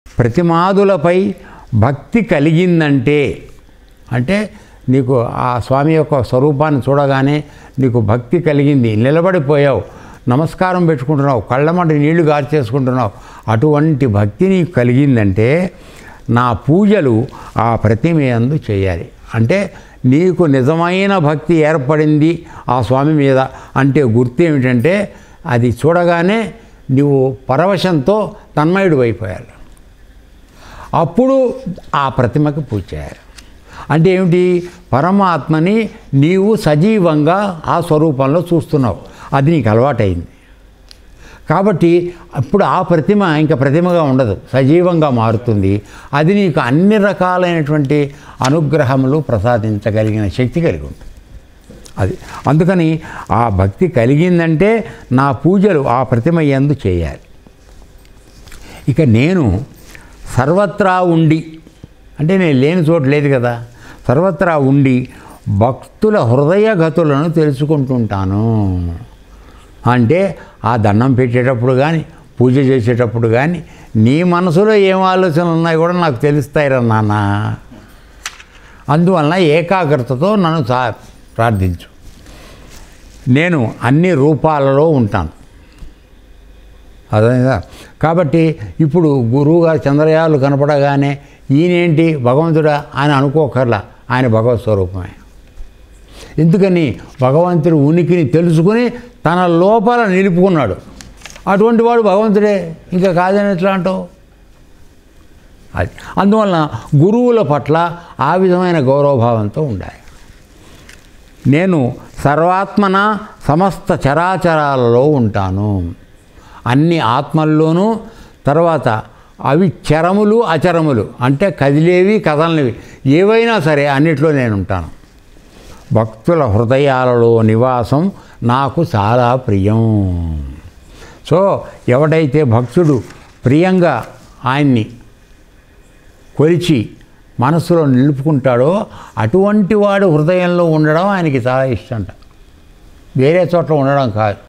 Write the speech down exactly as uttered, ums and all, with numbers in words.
ప్రతిమాదులపై భక్తి కలిగిందంటే, అంటే నీకు ఆ స్వామి యొక్క స్వరూపాన్ని చూడగానే నీకు భక్తి కలిగింది, నిలబడిపోయావు, నమస్కారం పెట్టుకుంటున్నావు, కళ్ళమంట నీళ్లు గార్చేసుకుంటున్నావు, అటువంటి భక్తి నీకు కలిగిందంటే నా పూజలు ఆ ప్రతిమ యందు చేయాలి. అంటే నీకు నిజమైన భక్తి ఏర్పడింది ఆ స్వామి మీద అంటే గుర్తు ఏమిటంటే అది చూడగానే నువ్వు పరవశంతో తన్మయుడు అయిపోయాలి. అప్పుడు ఆ ప్రతిమకి పూజ చేయాలి. అంటే ఏమిటి? పరమాత్మని నీవు సజీవంగా ఆ స్వరూపంలో చూస్తున్నావు, అది నీకు అలవాటైంది కాబట్టి అప్పుడు ఆ ప్రతిమ ఇంకా ప్రతిమగా ఉండదు, సజీవంగా మారుతుంది. అది నీకు అన్ని రకాలైనటువంటి అనుగ్రహములు ప్రసాదించగలిగిన శక్తి కలిగి ఉంటుంది. అది అందుకని ఆ భక్తి కలిగిందంటే నా పూజలు ఆ ప్రతిమ యందు చేయాలి. ఇక నేను సర్వత్రా ఉండి, అంటే నేను లేని చోటు లేదు కదా, సర్వత్రా ఉండి భక్తుల హృదయగతులను తెలుసుకుంటుంటాను. అంటే ఆ దండం పెట్టేటప్పుడు కానీ పూజ చేసేటప్పుడు కానీ నీ మనసులో ఏం ఆలోచనలు ఉన్నాయో కూడా నాకు తెలుస్తాయిరా నాన్న. అందువలన ఏకాగ్రతతో నన్ను సా ప్రార్థించు. నేను అన్ని రూపాలలో ఉంటాను. అదే కాబట్టి ఇప్పుడు గురువుగారు చంద్రయాలు కనపడగానే ఈయనేంటి భగవంతుడా అని అనుకోకర్లా, ఆయన భగవత్ స్వరూపమే. ఎందుకని? భగవంతుడి ఉనికిని తెలుసుకుని తన లోపల నిలుపుకున్నాడు. అటువంటి వాడు భగవంతుడే, ఇంకా కాదని ఎట్లా అంటావు? అది అందువలన గురువుల పట్ల ఆ విధమైన గౌరవభావంతో ఉండాలి. నేను సర్వాత్మన సమస్త చరాచరాలలో ఉంటాను, అన్ని ఆత్మల్లోనూ. తర్వాత అవి చరములు అచరములు, అంటే కదిలేవి కదలనివి ఏవైనా సరే అన్నిట్లో నేను ఉంటాను. భక్తుల హృదయాలలో నివాసం నాకు చాలా ప్రియం. సో ఎవడైతే భక్తుడు ప్రియంగా ఆయన్ని కొలిచి మనసులో నిలుపుకుంటాడో అటువంటి వాడు హృదయంలో ఉండడం ఆయనకి చాలా ఇష్టంట, వేరే చోట్ల ఉండడం కాదు.